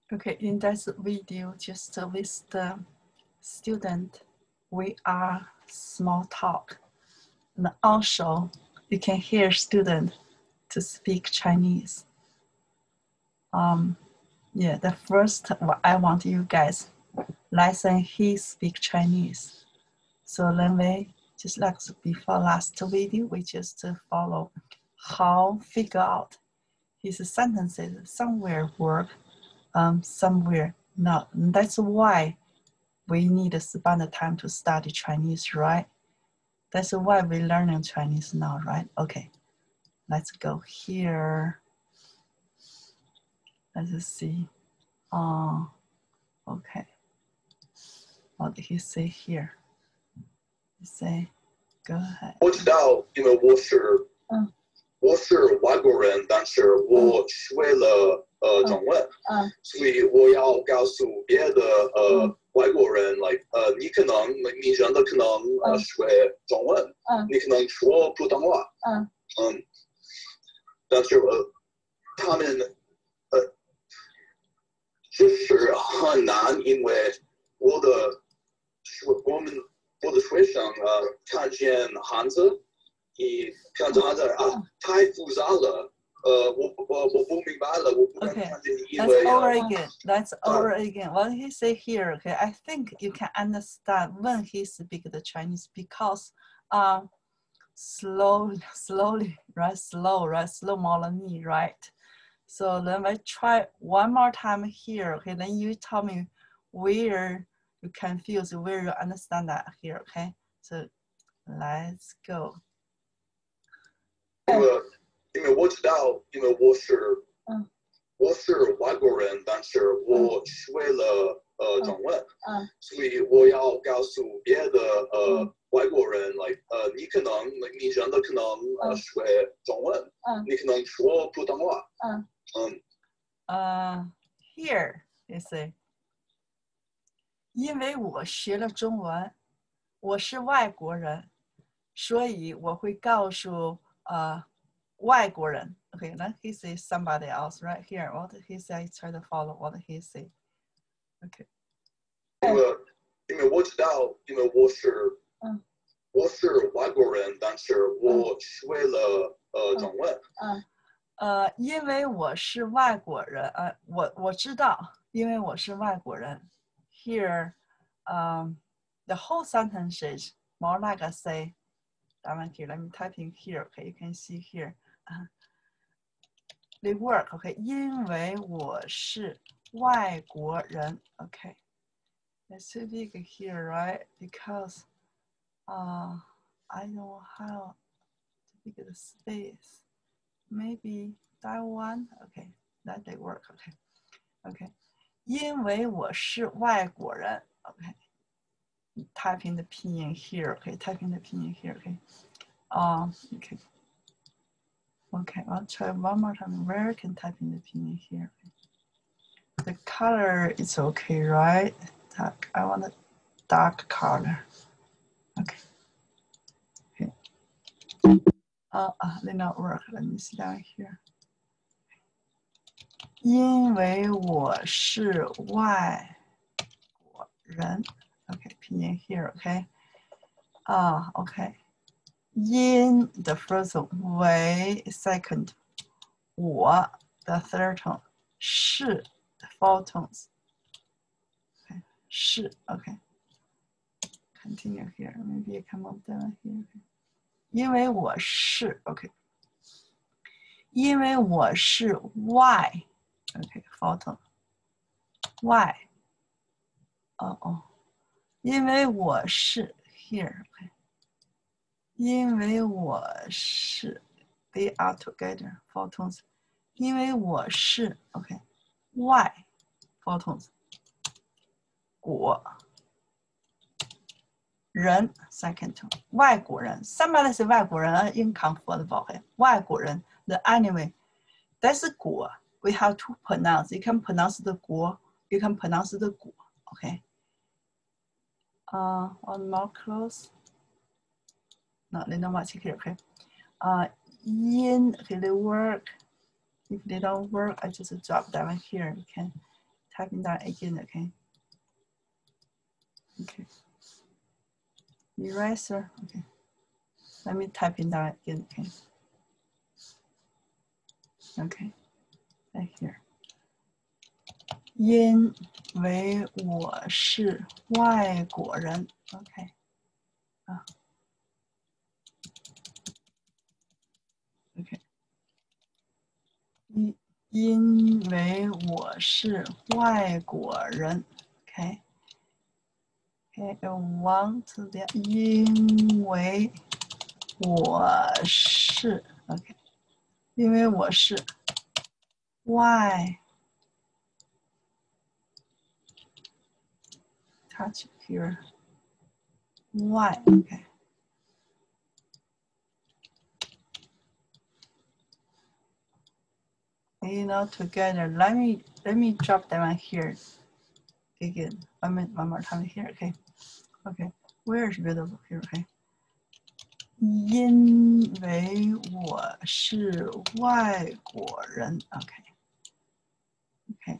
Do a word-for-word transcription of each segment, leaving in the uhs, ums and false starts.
Okay, in this video, just with the student, we are small talk. And also, you can hear student to speak Chinese. Um, yeah, the first, I want you guys listen he speak Chinese. So then we, just like before last video, we just follow how figure out his sentences, somewhere work, um, somewhere not. And that's why we need to spend the time to study Chinese, right? That's why we're learning Chinese now, right? Okay, let's go here. Let's see. Oh, okay. What did he say here? He say, go ahead. 我知道，因为我是， 嗯， 我是外国人，但是我学了呃中文， 嗯， 所以我要告诉别的呃外国人，来呃你可能你真的可能呃学中文， 嗯， 你可能说普通话， 嗯嗯，但是呃他们呃就是很难，因为我的学我们我的学生呃看见汉字。你看着这啊，太复杂了。呃，我我我不明白了，我不能 Okay, 看见，因 let's 为 over 呃 again. Let's over again. What did he say here? Okay, I think you can understand when he speaks the Chinese because um, slowly, slowly, right? Slow, right? Slow more than me, right? So then I try one more time here. Okay, then you tell me where you confuse, where you understand that here. Okay, so let's go. 因为因为我知道，因为我是嗯我是外国人，但是我学了呃中文， 嗯所以我要告诉别的呃外国人，来呃你可能你真的可能呃学中文， 嗯你可能说普通话， 嗯嗯。 呃 here you say. 因为我学了中文，我是外国人，所以我会告诉呃外国人。Okay, then he says somebody else right here. What did he say? Try to follow what did he say. Okay. 因为因为我知道，因为我是嗯我是外国人，但是我学了呃中文。 嗯呃，因为我是外国人，呃，我我知道，因为我是外国人。Here, um, the whole sentence is more like I say. Here, let me type in here. Okay, you can see here. Uh, they work. Okay, 因为我是外国人. Okay, let's see big here, right? Because, uh, I don't know how to make the space. Maybe that one. Okay, that they work. Okay, okay. 因为我是外国人. Okay, type in the pinyin here. Okay, type in the pinyin here. Okay. Um. Okay. Okay, I'll try one more time. Where can type in the pinyin here? The color is okay, right? Dark. I want a dark color. Okay. Okay. Uh, uh, they not work. Let me see down here. 因为我是外国人. Okay, pinyin here. Okay. Ah, uh, okay. 因 the first one, 为 second, 我 the third one, 是 the fourth tones. Okay, 是 okay. Continue here. Maybe I come up down here. 因为我是 okay. 因为我是外 okay, fourth tone. 外 哦哦，因为我是 here. Okay. 因为我是 they are together, four tones. 因为我是 okay, 外 four tones. 国人 second tone. 外国人 somebody say 外国人 uncomfortable. Okay. 外国人 the anyway, that's 国 we have to pronounce. You can pronounce the 国 you can pronounce the 国 okay. Uh, one more close. No, they don't want to here. Okay. Uh, in okay, they work. If they don't work, I just drop down here. You can typing that again, okay? Okay. Eraser, okay. Let me type in that again, okay? Okay, right here. 因为我是外国人 ，OK， 啊 ，OK， 因因为我是外国人 ，OK， OK， I want the 因为我是 OK， 因为我是外 touch here 外 OK。 You know, together. Let me let me drop them on here again. One minute, one more time here. Okay, okay. Where is beautiful here? Okay. 因为我是外国人 ，OK, OK.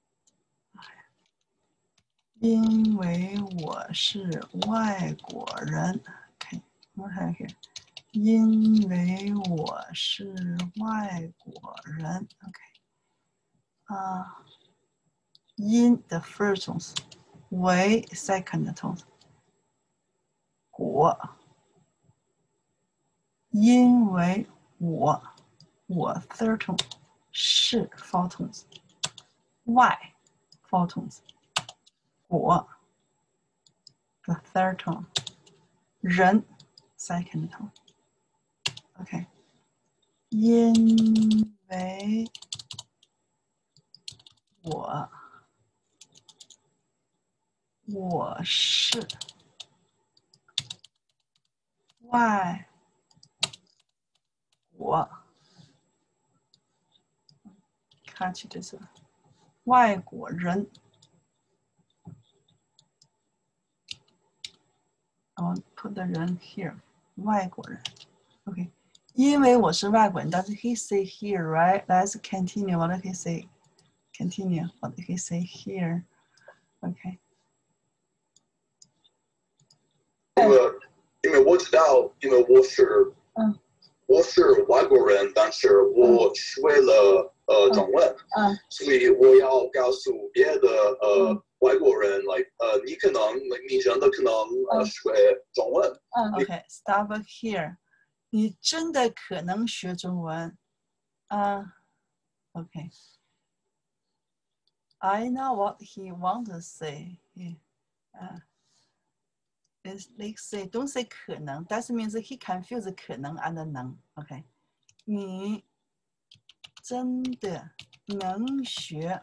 因为我是外国人 ，OK. One more time here. 因为我是外国人 ，OK. 啊。Uh, 因 the first tones, 为 second tones, 国，因为我，我 third tone, 是 four tones, 外 four tones, 国 the third tone, 人 second tone, OK. 因为我。我是外国，看起这是外国人。I'll put the 人 here， 外国人。OK， 因为我是外国人 ，Does he say here, right? Let's continue. What did he say? Continue. What did he say here? OK。 因为因为我知道，因为我是嗯， 我是外国人，但是我学了呃中文， 嗯， 所以我要告诉别的呃。嗯外国人 like 呃，你可能 like 你真的可能呃学中文。 嗯 ，OK，stop here。你真的可能学中文。啊 ，OK。I know what he wants to say. Yeah. Uh, it's like say don't say 可能 that means he confused 可能 and 能 OK 你真的能学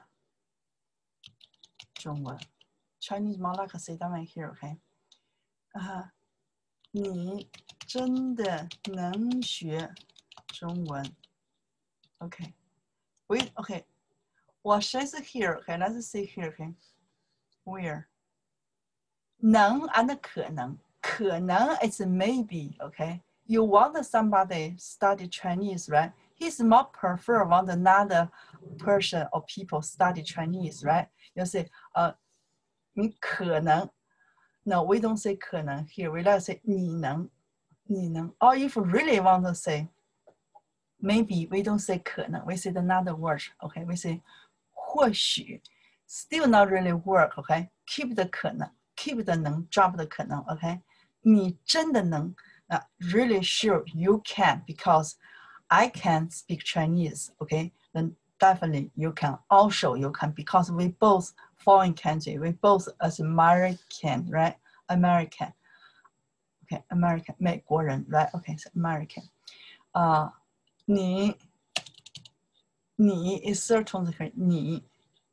中文 Chinese more like say that right here OK 啊、uh, 你真的能学中文 OK wait OK 我谁是 here OK let's say here OK where能 and 可能，可能 is maybe, okay? You want somebody study Chinese, right? He's more prefer want another person or people study Chinese, right? You say, uh, 你可能 No, we don't say 可能 here. We like say 你能，你能 Or if you really want to say, maybe we don't say 可能 We say another word, okay? We say 或许 Still not really work, okay? Keep the 可能Keep 的能 drop 的可能 OK 你真的能 uh, really sure you can because I can speak Chinese okay then definitely you can also you can because we both foreign country we both as American right American okay American 美国人 right okay so American 啊、uh, 你你 is certain 你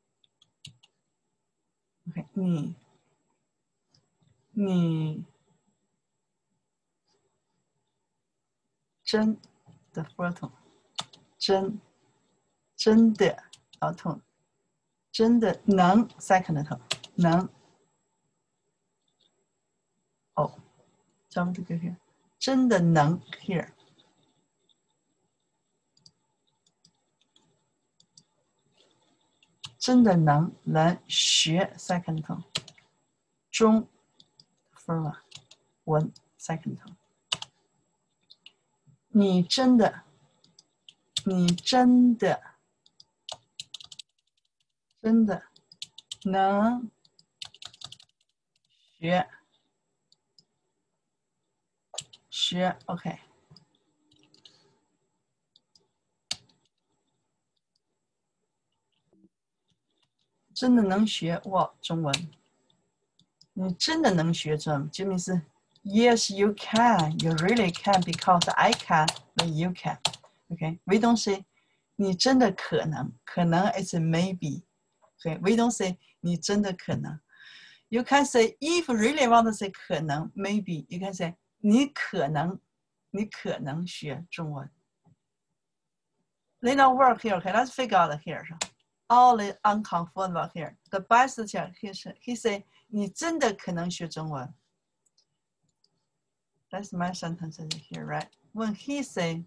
okay 你你真的 first tone 真真的 first tone 真的能 second tone 能哦，咱们这个 here 真的能 here 真的能能学 second tone 中 first 文 second tone 你真的你真的真的能学学 OK 真的能学我中文你真的能学中文就 means yes you can you really can because I can but you can okay we don't say 你真的可能可能 is maybe okay we don't say 你真的可能 you can say if really want to say 可能 maybe you can say 你可能你可能学中文 they don't work here okay let's figure out here all the uncomfortable here the best here he, he say 你真的可能学中文 that's my sentence here right when he say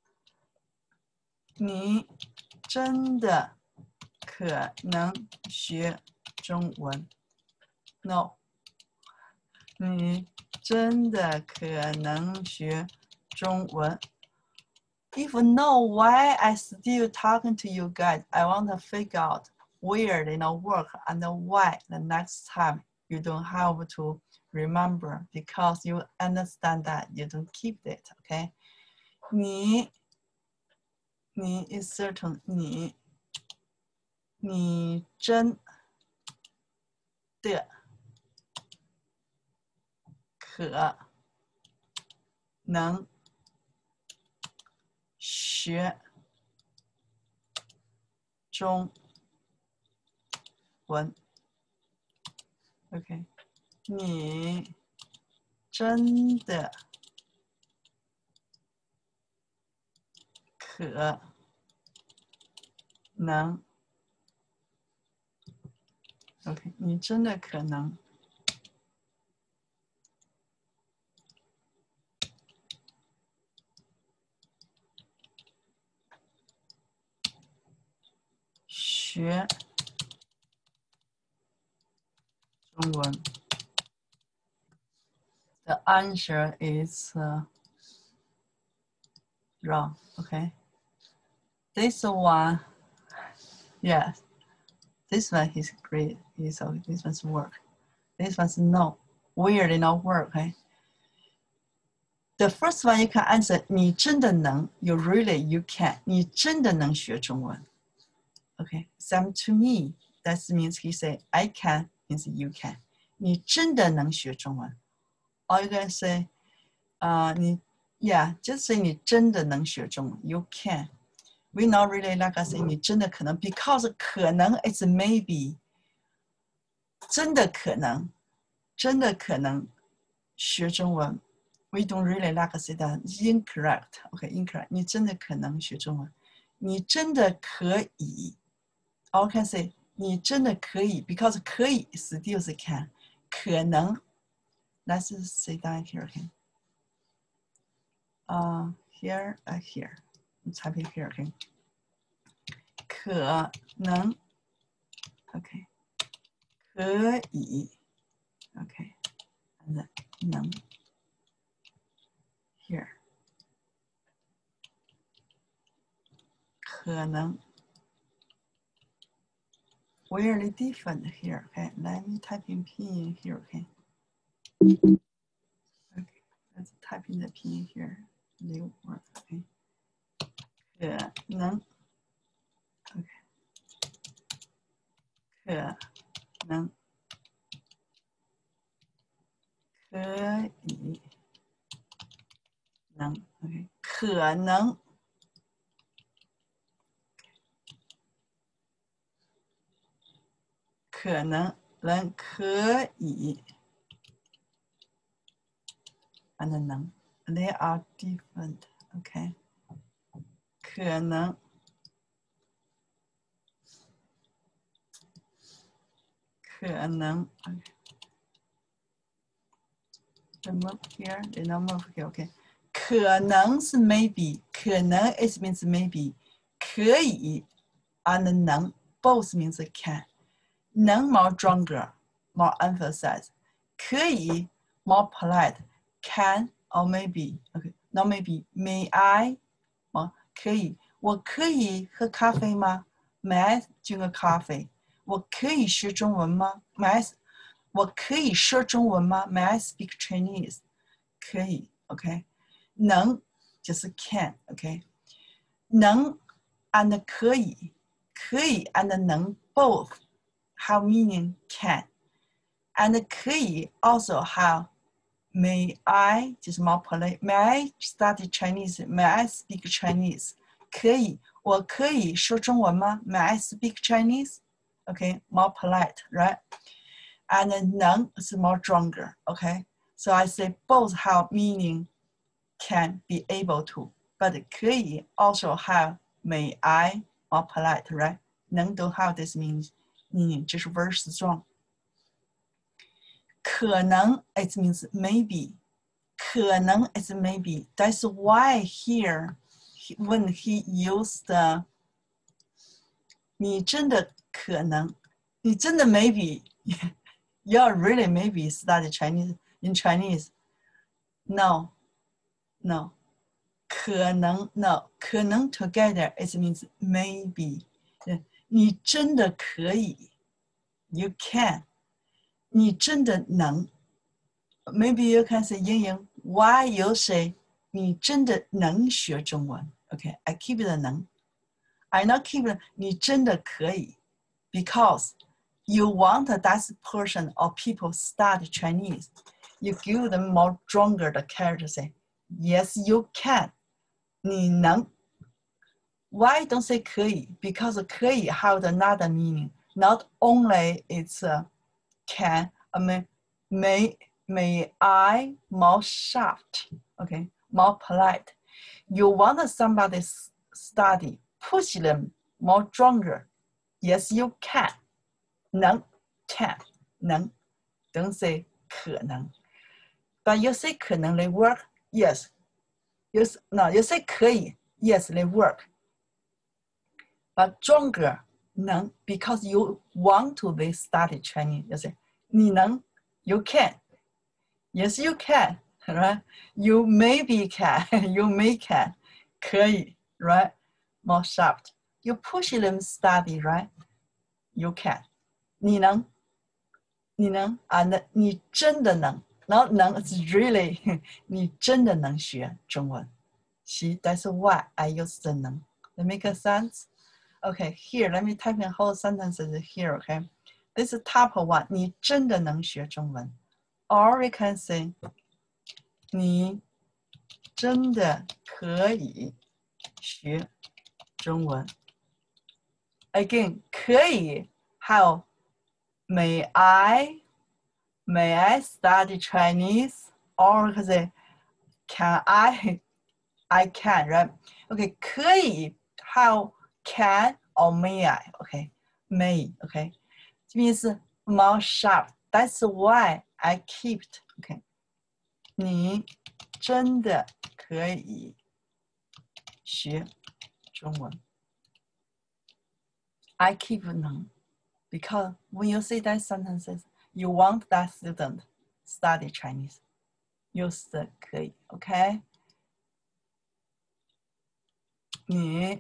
你真的可能学中文 no 你真的可能学中文 If no, why I still talking to you guys? I want to figure out where they not work and why the next time you don't have to remember because you understand that you don't keep it, okay? 你你 is certain 你你真的可能学中文 OK 你真的可能 OK 你真的可能学中文 The answer is uh, wrong. Okay. This one, yes. This one is great. Is uh, this one's work. This one's no. Where they not work. Okay. The first one you can answer. 你真的能 You really you can. 你真的能学中文 Okay. Some to me. That means he say I can means you can. 你真的能学中文 Or you can say, uh, 你 yeah, just say 你真的能学中文 You can. We not really like I say 你真的可能 because 可能 is maybe. 真的可能真的可能学中文 We don't really like I say that. Incorrect. Okay, incorrect. 你真的可能学中文你真的可以 Or you can say 你真的可以 because 可以 still is can. 可能 Let's say down here again. Uh, here, uh, here. Let's type it here again. 可能 Okay. 可以 Okay. And then 能 Here. 可能 Really different here. Okay. Let me type in pinyin here. Okay. Okay. Let's type in the pinyin here. New word. Okay. 可能 Okay. 可能可以能 OK 可能可能人可以 and 能 they are different OK 可能可能 OK remove here they don't move here OK 可能是 maybe 可能 it means maybe 可以 and 能 both means can. 能 more stronger, more emphasize. 可以 more polite, can or maybe. Okay, not maybe. May I? 哦，可以。我可以喝咖啡吗 ？May I drink a coffee? 我可以学中文吗 ？May I? 我可以说中文吗 ？May I speak Chinese? 可以 ，OK。能就是 can，OK。能 and 可以，可以 and 能 both have meaning can。and 可以 also have may I 就是 more polite。May I study Chinese? May I speak Chinese? 可以，我可以说中文吗 ？May I speak Chinese? Okay, more polite, right? And 能 is more stronger, okay? So I say both have meaning can be able to, but 可以 also have may I more polite, right? 能 don't have this means meaning, 这是 very strong. 可能 it means maybe. 可能 is maybe. That's why here when he used the 你真的可能，你真的 maybe, you're really maybe study Chinese in Chinese. No, no. 可能 no. 可能 together it means maybe. 你真的可以 you can. 你真的能 Maybe you can say 英英 Why you say 你真的能学中文 Okay, I keep the 能 I not keep the 你真的可以 Because you want that person or people study Chinese. You give them more stronger the character say, yes, you can. 你能 Why don't say 可以 Because 可以 have another meaning. Not only it's uh, can, I mean, may, may I more soft, okay, more polite. You want somebody study, push them more stronger. Yes, you can. 能 can 能 don't say 可能 but you say 可能 they work yes you no you say 可以 yes they work but stronger 能 because you want to they study Chinese you say 你能 you can yes you can right you maybe can you may can 可以 right more sharp you push them study right you can 你能你能 and 你真的能 not 能 it's really 你真的能学中文 See, that's why I use the 能 That make sense? Okay, here, let me type in whole sentences here, okay? This is top one 你真的能学中文 Or we can say 你真的可以学中文 Again, 可以 how May I, may I study Chinese? Or say, can I, I can, right? Okay, 可以 how can or may I? Okay, may, okay. It means more sharp. That's why I keep it. Okay. 你真的可以学中文 I keep 能 Because when you say that sentences, you want that student study Chinese. Use the 可以 okay? 你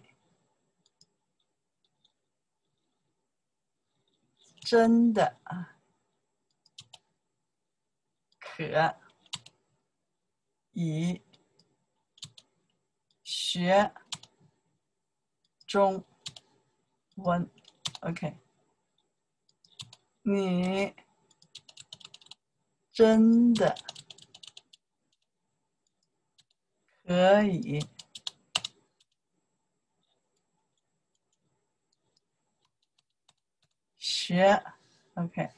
真的可以学中文 Okay. 你真的可以学 OK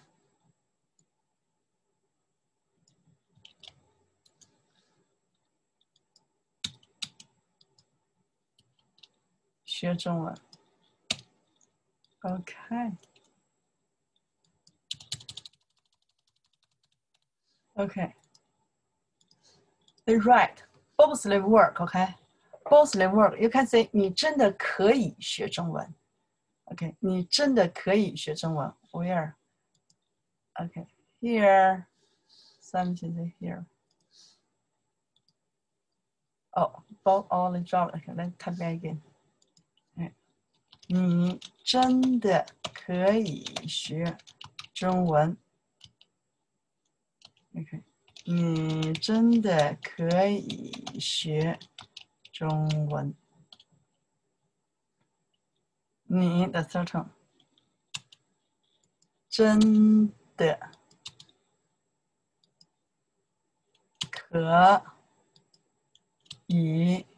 学中文 OK OK They're right both they work OK both they work you can say 你真的可以学中文 OK， 你真的可以学中文 ？Where？ OK， here something here。哦 ，both all the job。OK， let's type again。哎，你真的可以学中文 ？OK， 你真的可以学中文。你的 certain 真的可以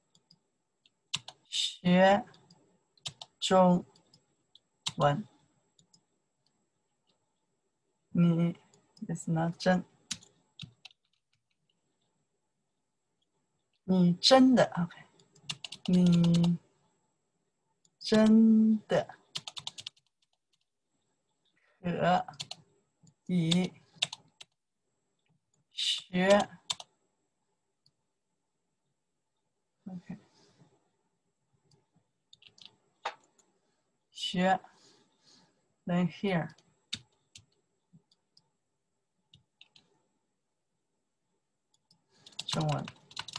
学中文。你 is not 真，你真的 OK， 你真的可以学 OK， 学 then here 中文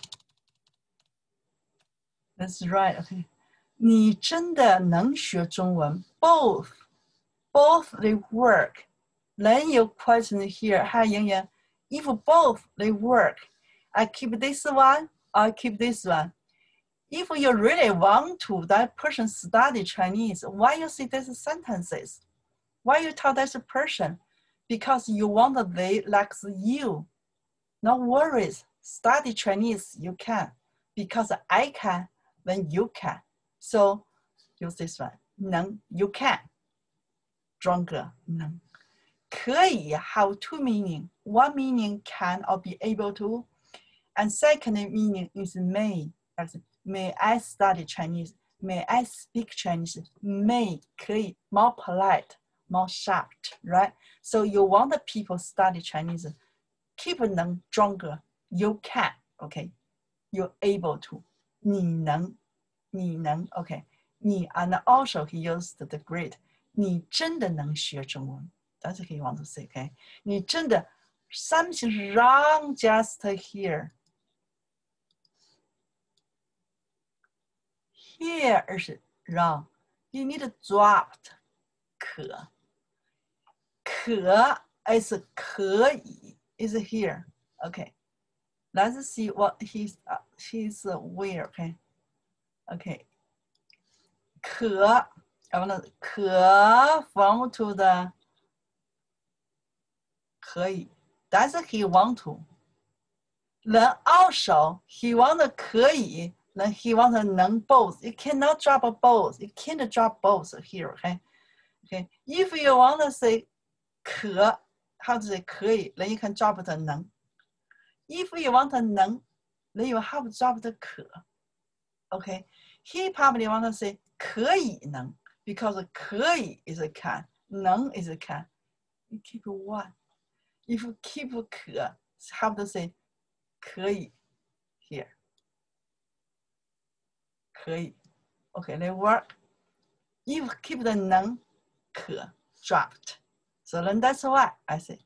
That's right OK， 你真的能学中文 both both they work then your question here 还有营养 if both they work I keep this one I keep this one if you really want to that person study Chinese why you say these sentences why you tell that person because you want they like you no worries study Chinese you can because I can then you can so use this one 能 you can 庄哥能可以 have two meaning one meaning can or be able to and second meaning is may may I study Chinese may I speak Chinese may 可以 more polite more sharp right so you want the people study Chinese keep 能庄哥 you can okay you're able to 你能你能 okay 你 and also he used the great 你真的能学中文 that's what he want to say okay 你真的 something wrong just here here is wrong you need to drop 可可 is 可以 is here okay let's see what he's uh, he's uh, where okay okay 可 I want to 可 from to the 可以 that's he want to then also he want 可以 then he want 能 both you cannot drop both you can't drop both here okay okay if you want to say 可 how to say 可以 then you can drop the 能 if you want 能 then you have to drop the 可 okay he probably want to say 可以能 because 可以 is a can 能 is a can you keep one if you keep 可 have to say 可以 here 可以 okay they work if keep the 能可 dropped so then that's why I say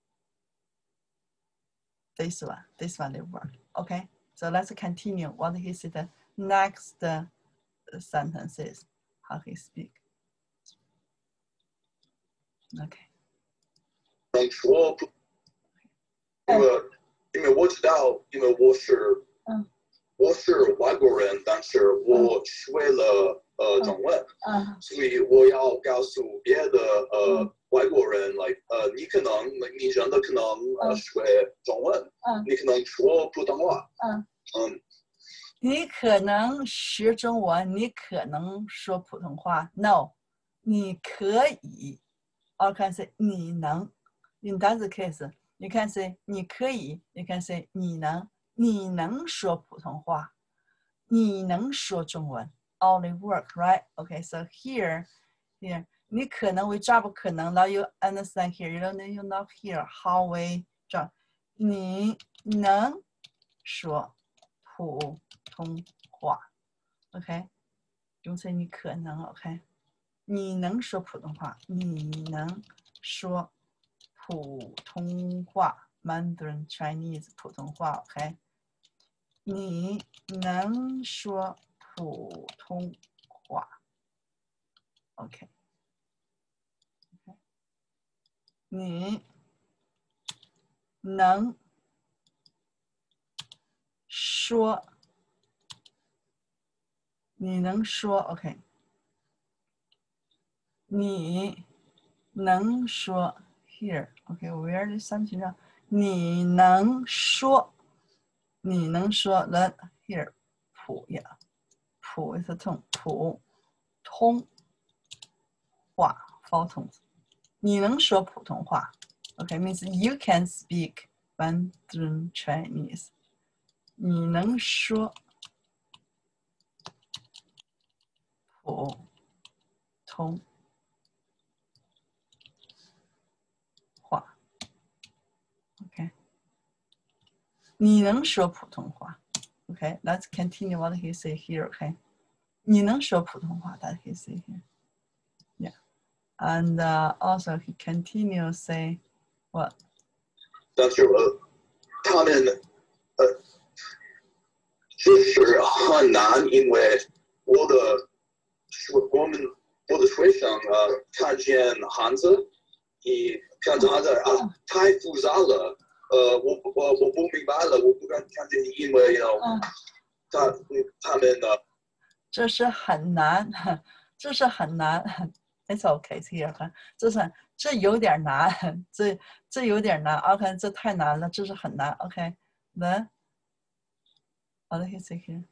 this one this one they work okay so let's continue what he said the next uh, sentences how he speak okay 能说不因为因为我知道因为我是嗯我是外国人但是我学了呃中文嗯所以我要告诉别的呃外国人 like 呃你可能你真的可能呃学中文嗯你可能说普通话嗯嗯你可能学中文你可能说普通话 no 你可以 or can say 你能 in that case you can say 你可以 you can say 你能你能说普通话你能说中文 all they work right okay so here here 你可能 we drop 可能 now you understand here you don't you know here how we drop 你能说普通话 okay don't say 你可能 okay 你能说普通话？你能说普通话 ？Mandarin Chinese 普通话 ，OK？ 你能说普通话 ？OK？ 你能说？你能说 ？OK？ 你能说 here？OK？Where is something 上？你能说？你能说 ？Then here 普呀，普 is a tone 普通话 for tones。你能说普通话 ？OK means you can speak Mandarin Chinese。你能说普通话 ？OK。你能说普通话 ？Okay, let's continue what he say here. Okay, 你能说普通话 that he say here. Yeah, and uh, also he continue say what? 但是呃，他们呃，就是很难，因为我的我们我的学生呃看见汉字，你看着汉字啊太复杂了，呃，我我我不明白了，我不敢看见，因为 you know 他他们呢。 这是很难，这是很难。It's okay here， 这是这有点难，这这有点难。OK， 这太难了，这是很难。OK， then what did he say here？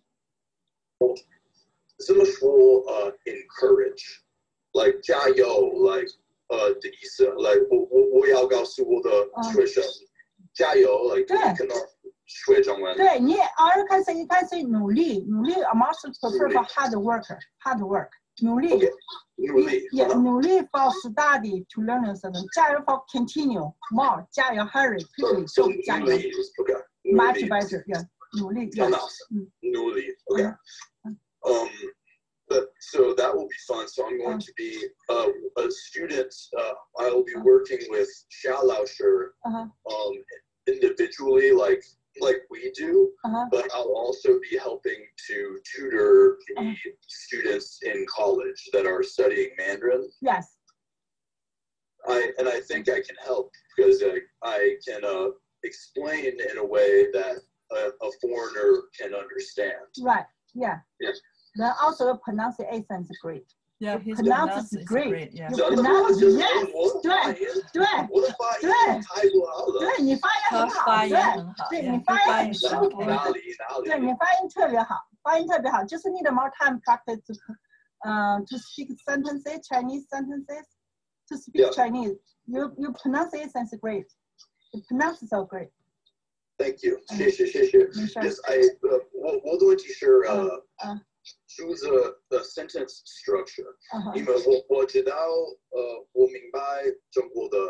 怎么说呃 encourage like 加油 like 呃的意思 like 我我我要告诉我的学生加油 like 你可能学中文。 对你 or you can say you can say 努力努力 a master prefer for hard worker hard work 努力 Okay. 努力 yeah 努力 for study to learn something 加油 for continue more 加油 hurry quickly so 加油 okay much better yeah 努力 yeah 努力 okay um but so that will be fun so I'm going to be uh, a student uh, I will be working with Xia Laosher uh-huh. um individually like like we do, uh-huh. but I'll also be helping to tutor the uh-huh. students in college that are studying Mandarin. Yes. I and I think I can help because I, I can uh, explain in a way that a, a foreigner can understand. Right. Yeah. Yes. Then also the pronunciation is great. Yeah, his pronounce is great. great. Yeah. You pronounce yes. 对对对对，你发音很好，对对，你发音很舒服，对你发音特别好，发音特别好。Just need more time practice to, uh, to speak sentences, Chinese sentences, to speak yeah. Chinese. You you pronunciation is great. You pronounce so great. Thank you. 谢谢谢谢。Yes, I 呃我我的问题是呃。choose a, a sentence structure. Uh-huh. 因为我我知道呃我明白中国的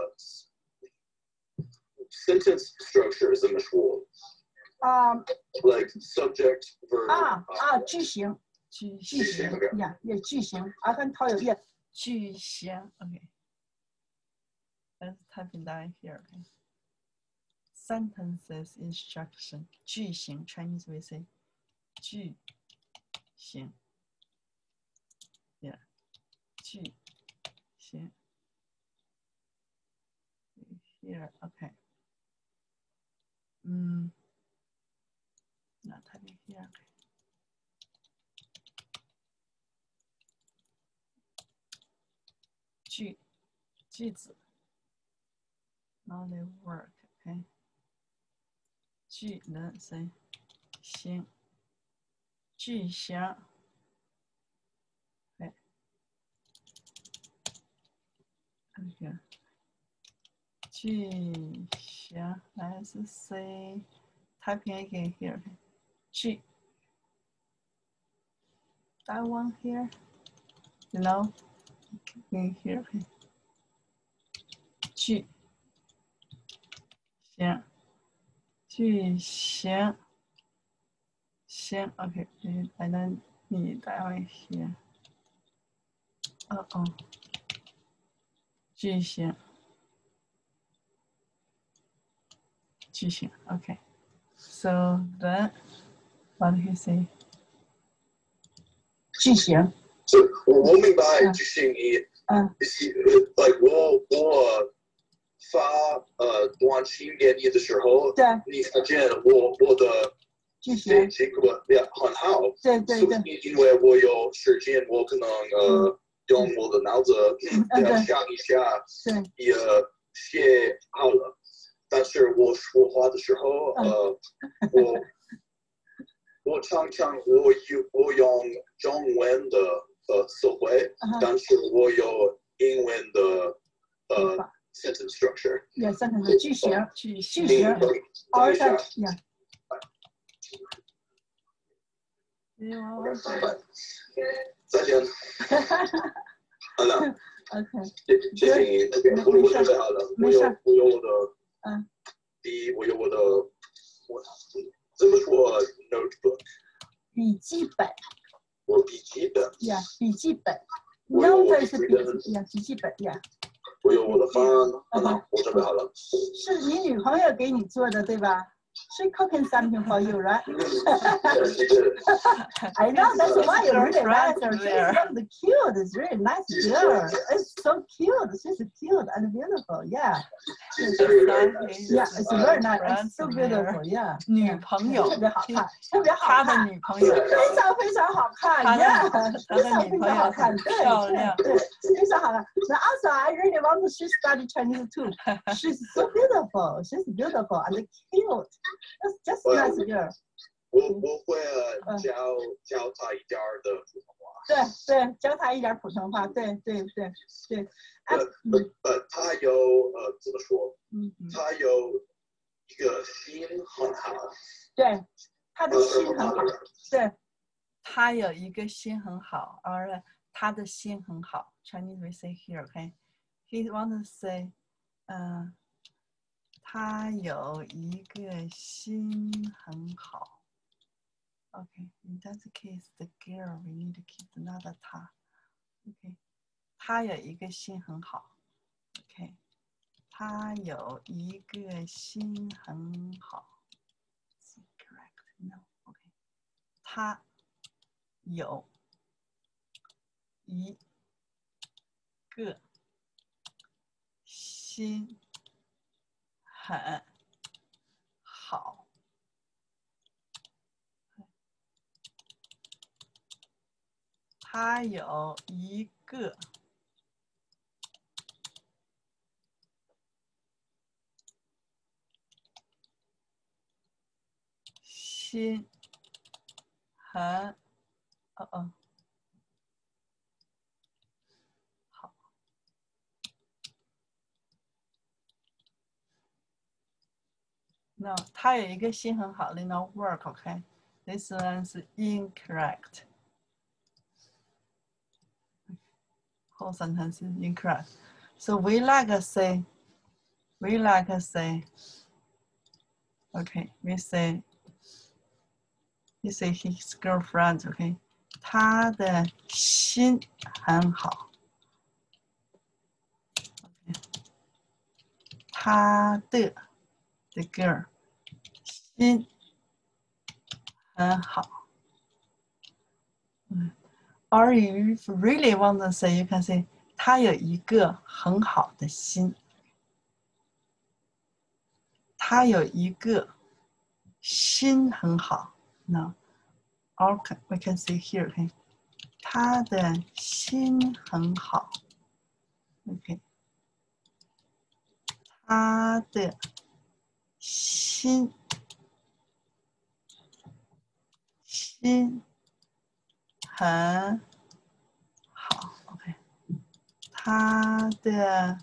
sentence structure 怎么说 Um, like subject verb 啊啊句型句句型呀也句型，而跟套有也句型 OK let's type it down here okay sentences instruction 句型 Chinese we say 句型 yeah 句型 here okay 嗯 not typing here okay句句子 now they work okay 句能 say 型句型 okay okay 句型 let's say typing again here okay 句 that one here you know in here okay 句型句型型 okay and then need that one here 哦哦，句型，句型 ，OK。So then, what did he say? 句型。 So 我明白句型一， 嗯 ，like 我我发呃短信给你的时候， 对， 你发现我我的句型结果也很好， 对对对， 因为我有时间，我可能呃用我的脑子想一下，也写好了。但是我说话的时候，呃，我我常常我有我用中文的呃词汇，但是我有英文的呃 sentence structure， yeah sentence 的句型句句型 ，or yeah。 再见。好了 ，OK， 谢谢你。OK， 我我准备好了，我有我有我的， 嗯， 第一我有我的，我怎么说 notebook？ 笔记本。 我笔记本。 Yeah， 笔记本。Note 是笔记呀，笔记本呀。 我有我的饭，好了，我准备好了。 是你女朋友给你做的，对吧？She cooking something for you, right? I know, that's why you really like her. She's one of the cute. It's really nice girl. It's so cute. She's cute and beautiful. Yeah. Yeah, it's very nice. It's so beautiful. Yeah. 女朋友特别好看，特别好看。 他的女朋友非常非常好看。Yeah. 非常非常好看。对对对，非常好看。And also, I really want to she study Chinese too. She's so beautiful. She's beautiful and cute. That's just nice girl. 我我会教教他一点的普通话。 对对，教他一点普通话。对对对对。 呃呃，他有呃怎么说？嗯，他有一个心很好。 对，他的心很好。对， 他有一个心很好，而他的心很好。Chinese we say here, okay? He want to say, 嗯、呃。他有一个心很好。Okay, in that case, the girl we need to keep another 他。Okay, 他有一个心很好。Okay, 他有一个心很好。Is it correct? No. Okay, 他有一个心很好。他有一个心很，哦哦，好。No， 他有一个心很好 ，did not work. Okay, this one is incorrect. Whole sentence is incorrect. So we like to say, we like to say, okay, we say, we say his girlfriend, okay, 他的心很好。Okay. 他的 the girl 心很好。嗯。Or if you really want to say, you can say 他有一个很好的心。他有一个心很好。No, or we can say here, okay? 他的心很好。Okay. 他的心心很好。OK， 他的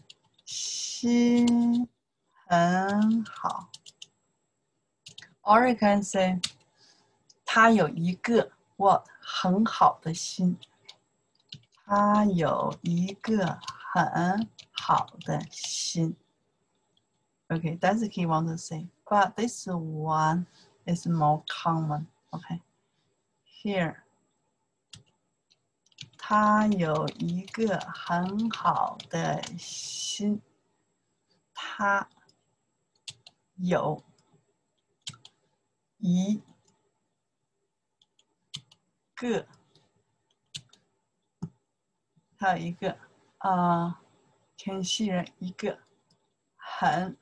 心很好。Or you can say 他有一个 what 很好的心。他有一个很好的心。Okay, that's the key one to say. But this one is more common. Okay, here. 他有一个很好的心。他有一个，他有一个啊，天气人一个很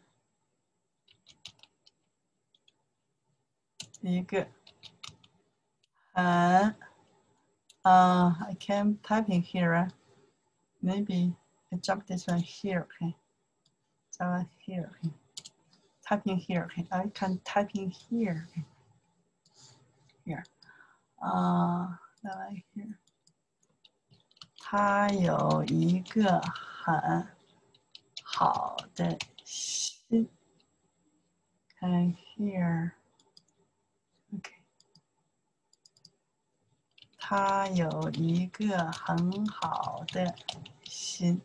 一个很。Uh, I can type in here. Maybe I jump this one here. Okay, jump here. Okay, type in here. Okay, I can type in here. Okay. Here. Uh, right here. 他有一个很好的心。看 here. Okay. 他有一个很好的心，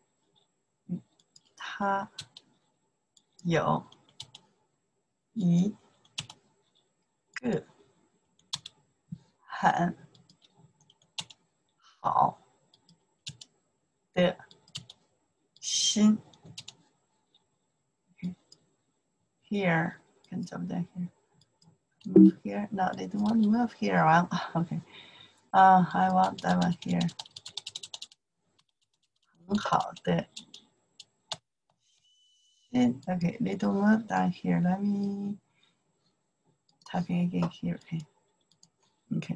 他有一个很好的心。Here, can jump down here. Move here. No, they don't want to move here. Well, okay. Uh, I want that one here. 很好的心。Okay, they don't move down here. Let me type in again here. Okay. Okay.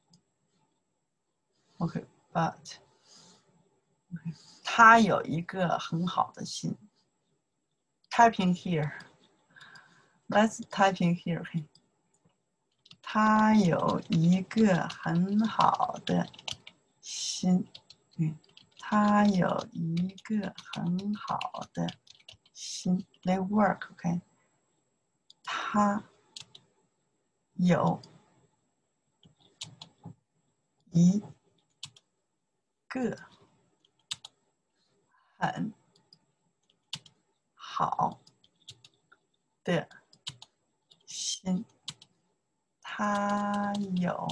Okay, but okay. 他有一个很好的心。Type in here. Let's type in here. Okay. 他有一个很好的心。嗯，他有一个很好的心。They work, okay? 他有一个很好的心。他有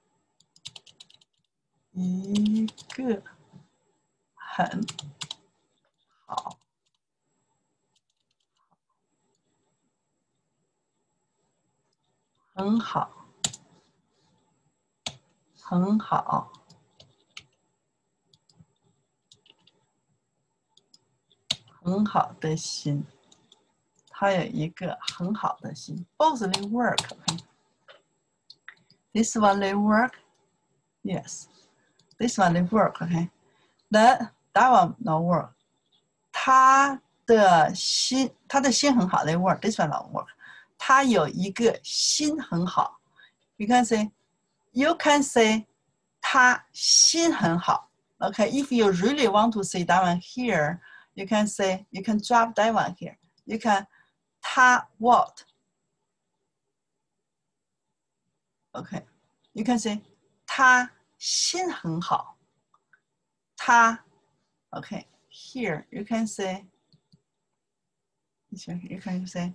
一个很好。很好，很好，很好的心。他有一个很好的心。Both they work. Okay? This one they work. Yes. This one they work. Okay. That that one not work. 他的心，他的心很好。They work. This one not work. 他有一个心很好。You can say, you can say, 他心很好。Okay, if you really want to say that one here, you can say, you can drop that one here. You can, 他 what? Okay, you can say, 他心很好。他 Okay, here you can say, you can say,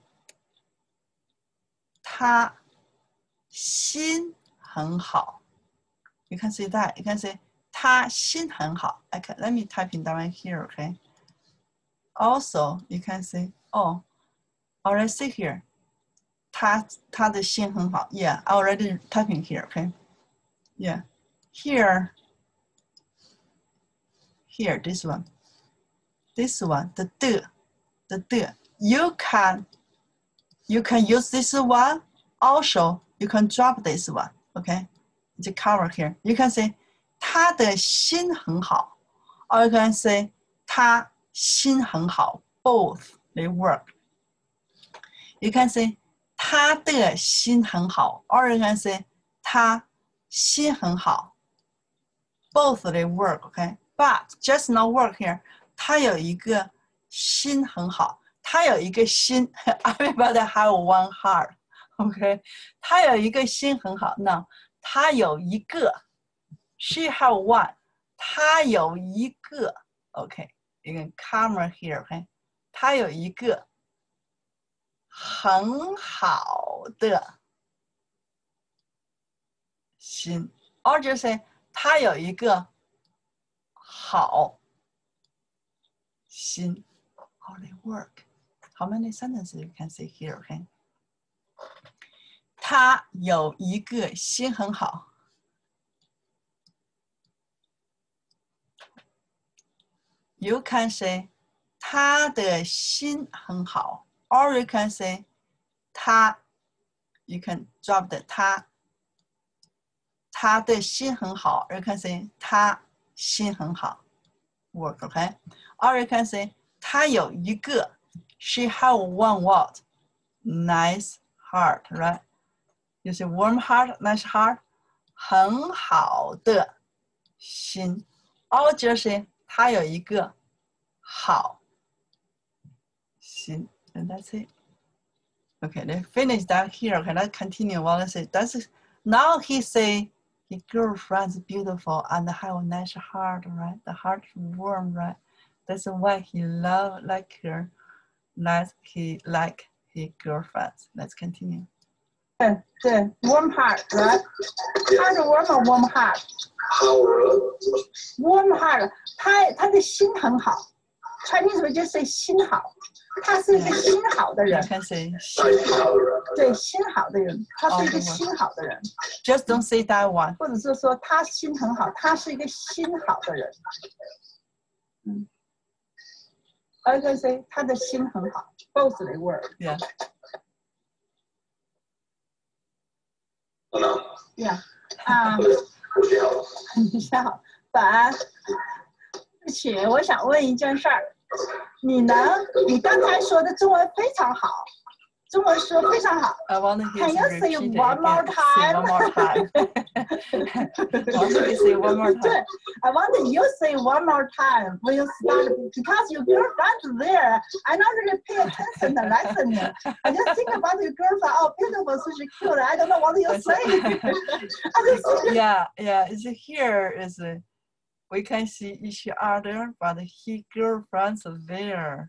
他心很好。You can say that. You can say, 他心很好。I can, let me type in that one here, okay? Also, you can say, oh, already see here. 他, 他的心很好。Yeah, I already typing here, okay? Yeah, here, here, this one. This one, the de, the de. You can, you can use this one. Also, you can drop this one, okay? The cover here. You can say, 他的心很好. Or you can say, 他心很好. Both, they work. You can say, 他的心很好. Or you can say, 他心很好. Both, they work, okay? But just not work here. 他有一个心很好。他有一个心 Everybody have one heart, okay? 他有一个心很好。No, 他有一个 She have one. 他有一个 Okay, you can camera here, okay? 他有一个很好的心。Or just say, 他有一个好心 how they work. How many sentences you can say here? Okay. 他有一个心很好。You can say 他的心很好 or you can say 他 you can drop the 他他的心很好 or you can say 他心很好 work okay or you can say 他有一个 she have one what nice heart right you say warm heart nice heart 很好的心 or just say 他有一个好心 and that's it. Okay, let's finish that here. Okay, let's continue. Well, let's say that's now he say his girlfriend's beautiful and have a nice heart, right? The heart warm, right? That's why he love like her, like he like his girlfriend. Let's continue. 对对 warm heart, right? 他是 warm or warm heart? Warm heart. 他他的心很好。Chinese 会就 say 心好，他是一个心好的人。 看谁？ 对，心好的人，他是一个心好的人。 Just don't say that one. 或者是说他心很好，他是一个心好的人。嗯。I can say 他的心很好 ，both they work. Yeah. Yeah. 啊。你好，反。对不起，我想问一件事儿，你呢？你刚才说的中文非常好，中文说非常好。 I want to hear Can you say one more time? One more time. I want to say one more time. 对 I want you say one more time when you start because your girlfriend's there. I not really pay attention to listening. I just think about your girlfriend. Oh, beautiful, so she cute. I don't know what you say. Yeah, yeah. It's here is. Uh, We can see each other, but his girlfriend's there.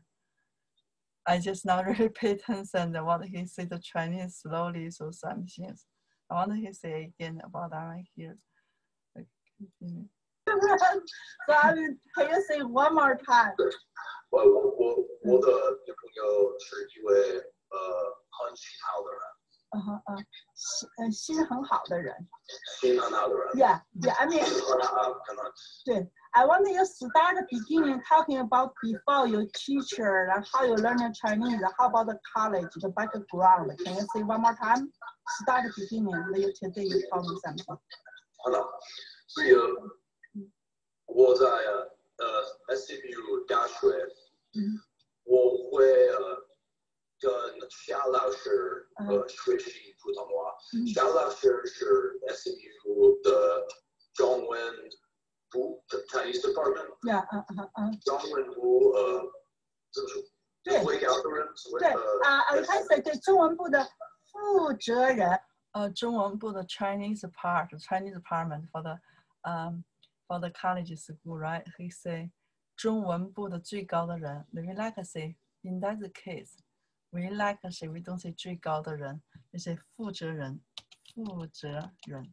I just not really pay attention to what he said the Chinese slowly, so some things. I want to say again about that right here. Continue. So I mean, can you say one more time? 我我我的女朋友是一位呃很喜好的人。 嗯哼嗯，心呃心很好的人。 心很好的人。 Yeah, yeah. I mean. 对 I want you to start the beginning talking about before your teacher and how you learn Chinese. How about the college, the background? Can you say one more time? Start the beginning. You today you tell me something. 好了，是有我在呃 S C U 大学，嗯，我会呃。跟夏老师呃学习普通话，夏老师是 S U 的中文部 Chinese Department， yeah， 嗯嗯嗯， 中文部呃，怎么说？ 对， 会教的人， 对啊，呃，他是对中文部的负责人， 呃，中文部的 Chinese part Chinese department for the um for the college school, right? He say 中文部的最高的人 ，we like to say in that case。We like to say we don't say 最高的人 we say 负责人负责人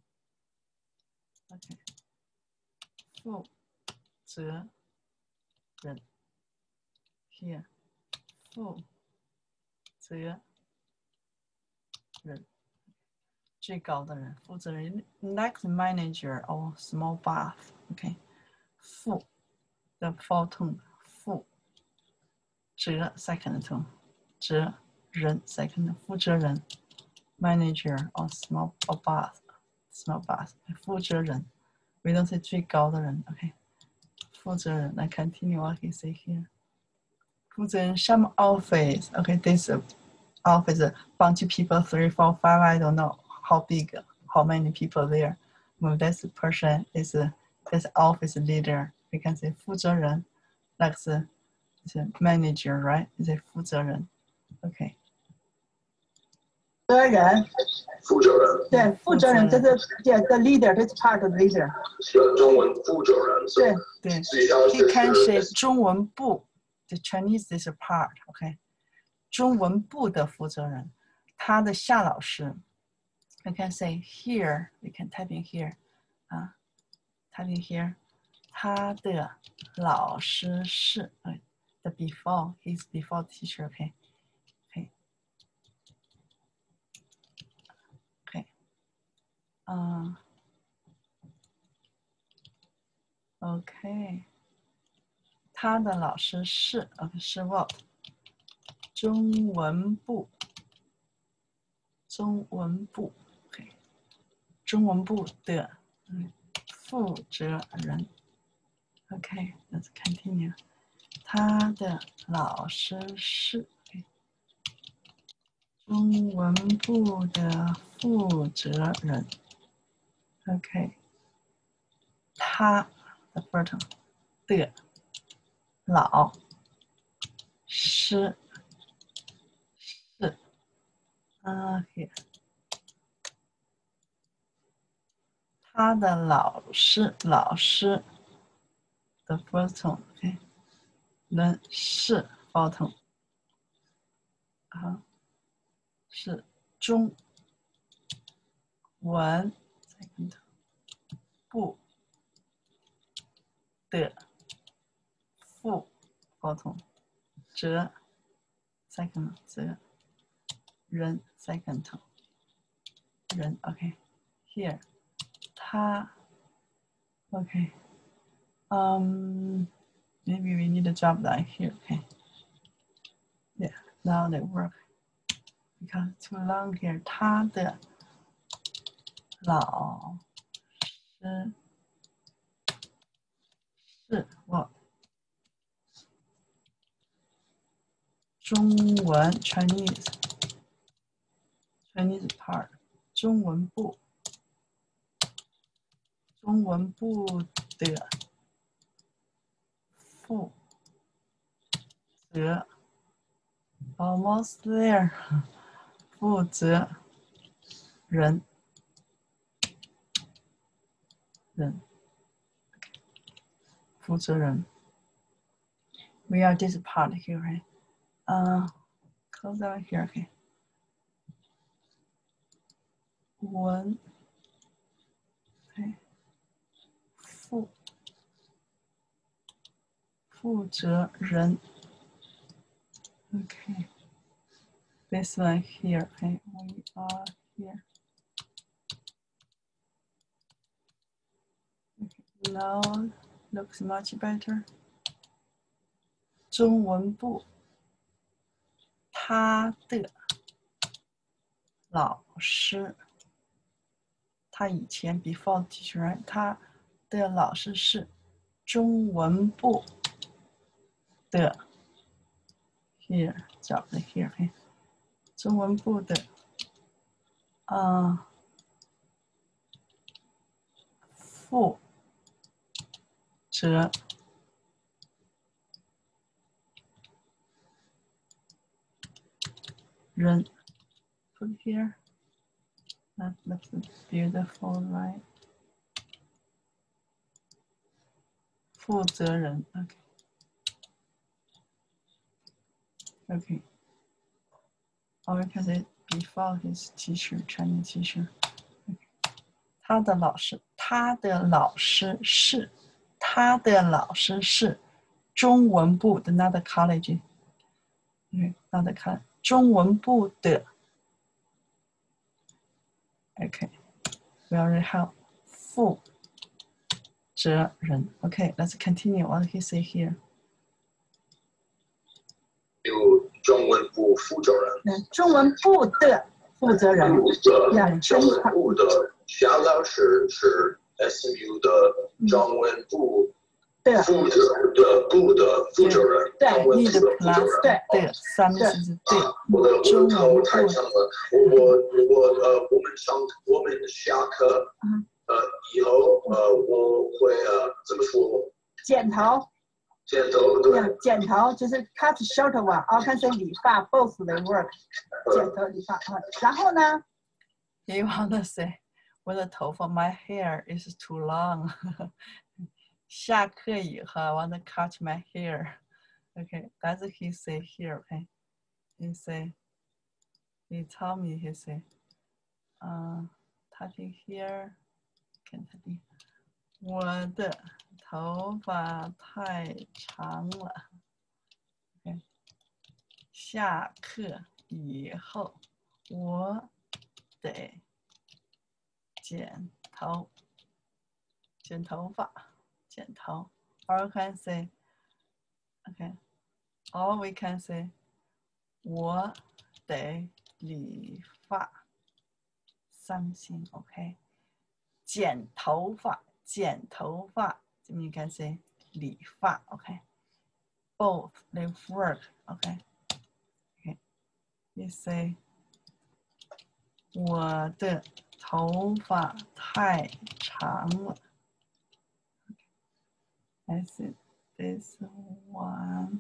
OK 负责人 here 负责人最高的人负责人 next manager or small boss OK 负 the full tone 负责 second tone责任 second 负责人 manager or small or boss small boss 负责人 we don't say 最高的人 OK 负责人 I continue what he say here 负责人 some office OK this office a bunch of people three four five I don't know how big how many people there well this person is a, this office leader we can say 负责人 like the, the manager right is a 负责人OK， 负责人， 负责人， 对，负责人，这是 yeah the leader, this part of the leader。 中文负责人， 对对。He can say 中文部 ，the Chinese is a part，OK， 中文部的负责人，他的夏老师 ，we can say here, we can type in here， 啊 ，type in here， 他的老师是 the before his before teacher OK OK OK 嗯 OK 他的老师是 OK 是 what 中文部中文部 OK 中文部的负责人 OK let's continue 他的老师是 OK 中文部的负责人 OK 他的 burden 的老师是 OK 他的老师老师的 burden OK 人是 bottom 啊是中文部的负 bottom 责 second 责人 second 人 OK here 他 OK um maybe we need a job line here okay yeah now they work because too long here 他的老师是我中文 Chinese Chinese part 中文部中文部的负责 almost there 负责人人负责人 we are this part here right uh close down here okay 文 okay 负负责人 okay this one here okay we are here okay now looks much better 中文部他的老师他以前 before teacher 他的老师是中文部的 here 找的 here okay 中文部的啊负责人 put here that looks beautiful right 负责人 okay okay or we can say before his teacher Chinese teacher okay. 他的老师他的老师是他的老师是中文部的 another college okay, another college 中文部的 okay very help 负责人 okay let's continue what he say here 有中文部负责人中文部的负责人中文部的夏老师是 S M U 的中文部负责的部的负责人对 need plus 对三个是对我的我的头太长了我我呃我们上我们下课呃以后呃我会呃怎么说剪头剪头对剪头就是 cut short one or can say 理发 both they work 剪头理发然后呢 you wanna say 我的头发 my hair is too long 下课以后 I want to cut my hair okay that's what he say here okay he say he told me he say uh touching here can touch 我的头发太长了。Okay. 下课以后，我得剪头，剪头发，剪头。Or we can say, okay. Or we can say, 我得理发。Something, okay. 剪头发，剪头发。You can say 理发 okay. Both they work okay. Okay. You say 我的头发太长了。I see this one.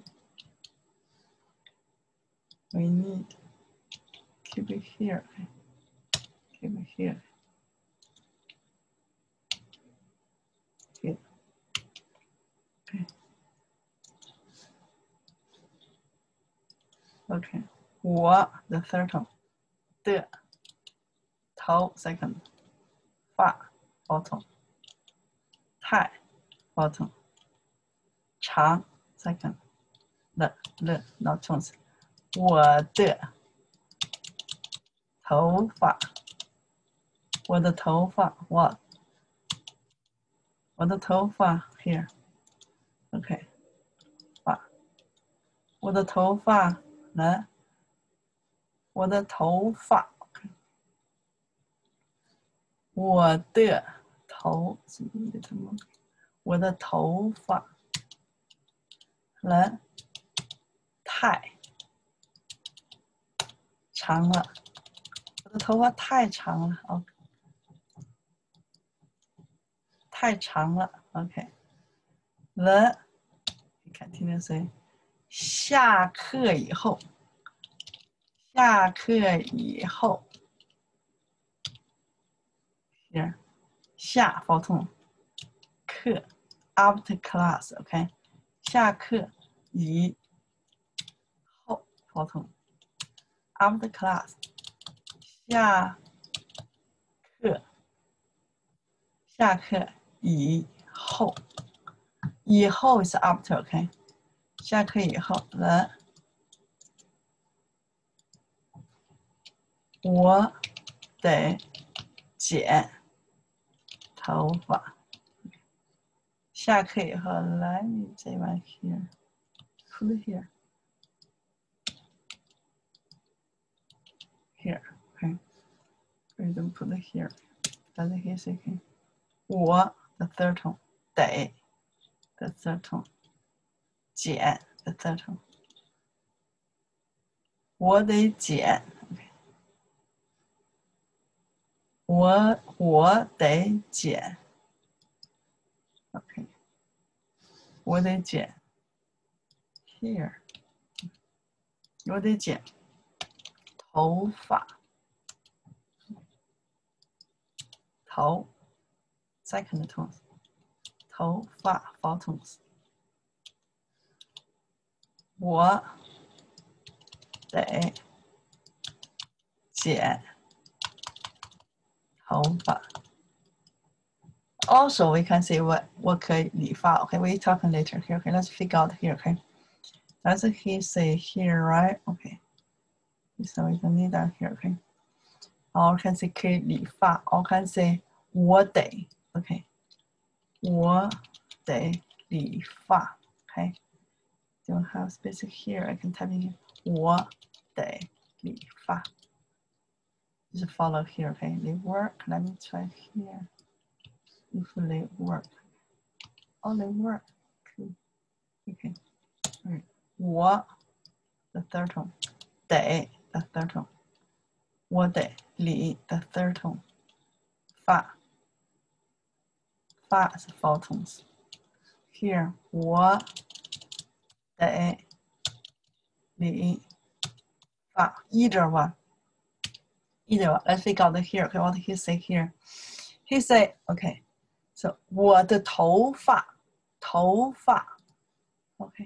We need keep it here. Okay. Keep it here. Here. Okay. Okay. 我 the third one. 的头 second. 发 bottom. 太 bottom. 长 second. 了了 not tones. 我的头发，我的头发 what? 我的头发 here. Okay. 发，我的头发呢？我的头发。Okay. 我的头是你的什么？我的头发呢？太长了，我的头发太长了。哦，太长了。OK。The， 你看，听见谁？下课以后，下课以后 ，here， 下 bottom， 课 after class，OK， 下课以后 bottom。After class, 下课，下课以后，以后是 after, OK？ 下课以后了，我得剪头发。下课以后 ，Let me say right here, put it here, here, OK？ We don't put it here. Does it here say okay? 我 the third one 得 the third one 剪 the third one 我得剪 okay. 我我得剪 OK 我得剪 here 我得剪头发头 second tones 头发 bottoms 我得剪头发 Also, we can say what what could 理发 okay, we talking later here. Okay, let's figure out here. Okay, that's what he say here, right? Okay, so we don't need that here. Okay, or can say 可以理发 or can say 我得 okay 我得理发 okay don't have space here. I can type in here 我得理发 just follow here. Okay, they work. Let me try here. If they work, oh, they work. Okay, all right. 我 the third one, 得 the third one, 我得理 the third one, 发发是 four tones. Here 我得理发 either one, either one. Let's figure out here. Okay, what did he say here? He say, okay. So 我的头发，头发 ，OK，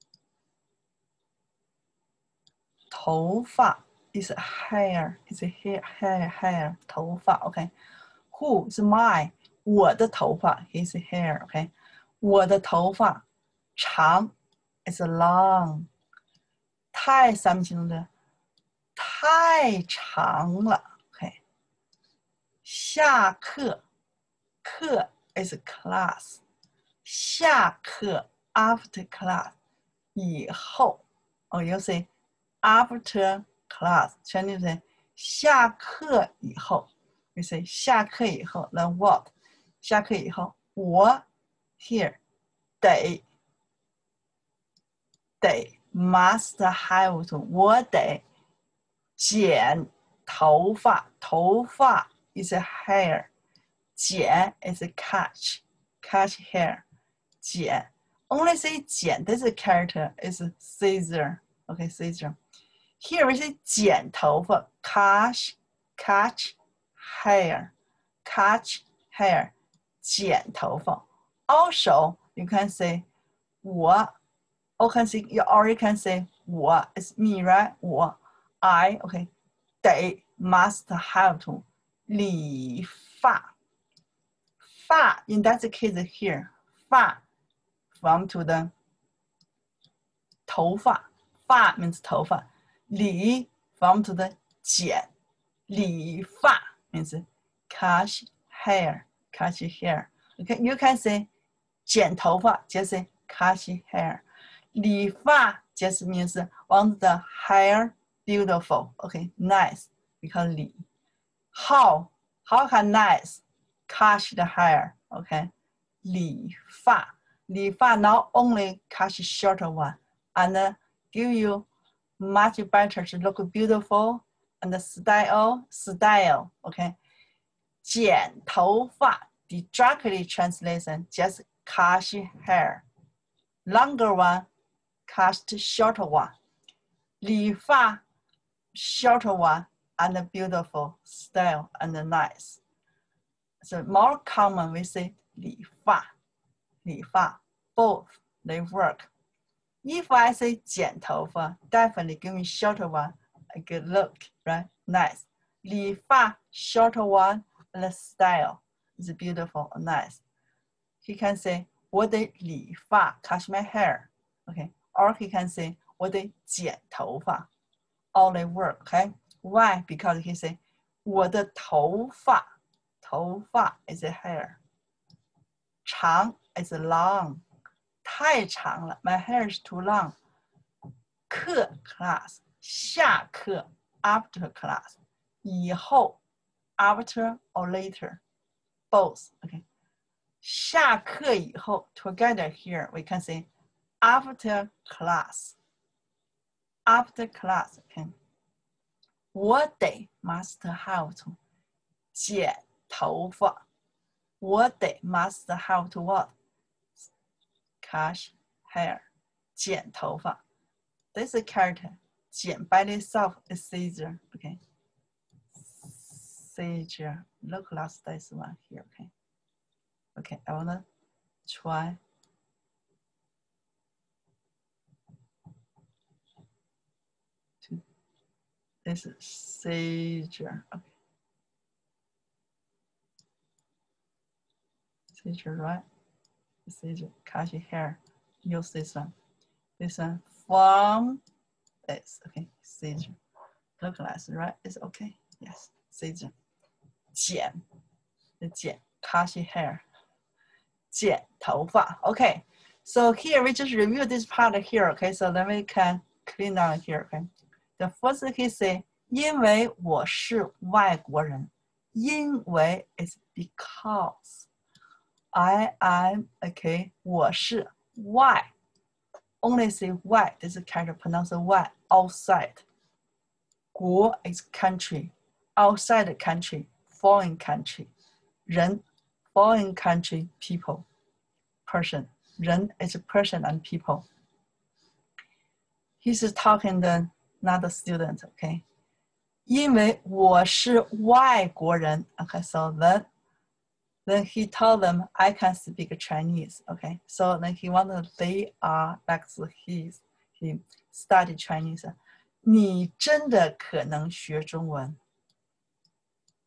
头发 is hair, is hair, hair, hair， 头发 ，OK。Who 是 my， 我的头发 ，his hair，OK。 我的头发长 is long， 太三明形容的太长了 ，OK。下课课 is class， 下课 after class 以后，哦，有 say after class， 全就是 下课以后，有 say 下课以后 ，then what？ 下课以后，我 here 得得 must have to， 我得剪头发，头发 is a hair， 剪 is a catch， catch hair， 剪 only say 剪 this character is scissor， okay scissor。Here we say 剪头发 catch catch hair catch hair 剪头发。Also you can say 我 or can say or you can say 我 is me right 我 I okay they must have to 理发发 in that case here 发 from to the 头发发 means 头发理 from to the 剪理发 means catch hair catch hair okay you can say 剪头发 just say catch hair 理发 just means want the hair beautiful okay nice because 理 how how can nice catch the hair okay 理发理发 not only catch shorter one and uh, give you much better to look beautiful and the style style okay 剪头发 the directly translation just catch hair longer one catch shorter one 理发 shorter one and beautiful style and nice so more common we say 理发理发 both they work if I say 剪头发 definitely give me shorter one a good look right nice 理发 shorter one and the style is beautiful and nice he can say 我得理发 catch my hair okay or he can say 我得剪头发 all they work okay why because he say 我的头发头发 is a hair 长 is long 太长了 my hair is too long 课 class 下课 after class 以后 after or later both okay 下课以后 together here we can say after class after class okay 我得 must have to 剪头发我得 must have to what catch hair 剪头发 this is character 剪 by itself is scissor okay scissor look last this one here okay okay I wanna try to this is scissor okay scissor right scissor catch hair use this one this one from this okay scissor look like right it's okay yes scissor 剪剪 catch hair 剪头发 okay so here we just review this part here okay so then we can clean down here okay the first he say 因为我是外国人因为 is because I am okay 我是外 only say 外 this is character pronounce 外 outside 国 is country outside the country foreign country 人 foreign country people person 人 is a person and people he's talking to another student okay 因为我是外国人 okay so then then he told them I can speak Chinese okay so then he wanted they are back to his he studied Chinese 你真的可能学中文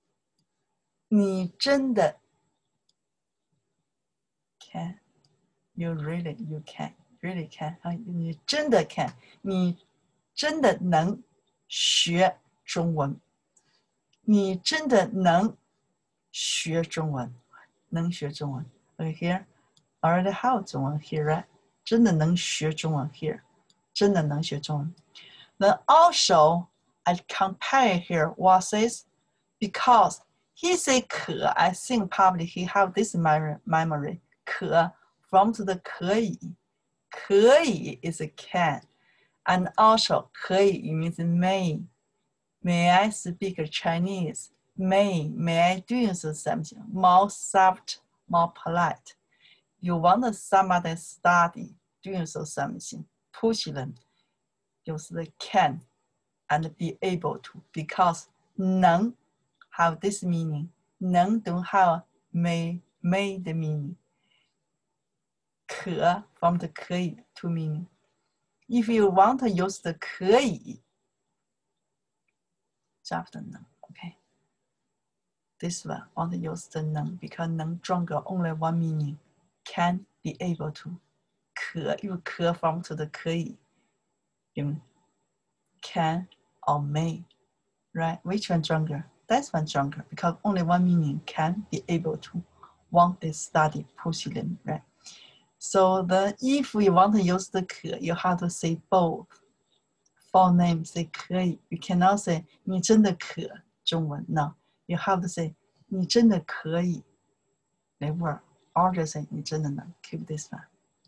你真的 can You really, you can, really can 啊，你真的 can， 你真的能学中文，你真的能学中文，能学中文。Okay, here, already have 中文 here, right? 真的能学中文 here， 真的能学中文。Then also, I compare here what says because he say 可 I think probably he have this memory 可 from to the 可以可以 is a can and also 可以 it means may may I speak Chinese may may I do something more soft more polite you want somebody study doing so something push them use the can and be able to because 能 have this meaning 能 don't have may may the meaning 可 from the 可以 to meaning if you want to use the 可以 drop the 能 okay this one want to use the 能 because 能 stronger only one meaning can be able to 可 you 可 from to the 可以 you can or may right which one stronger that's one stronger because only one meaning can be able to want this study push them right so the if we want to use the 可 you have to say both full name say 可以 you cannot say 你真的可中文 no you have to say 你真的可以 they work or just say 你真的能 keep this one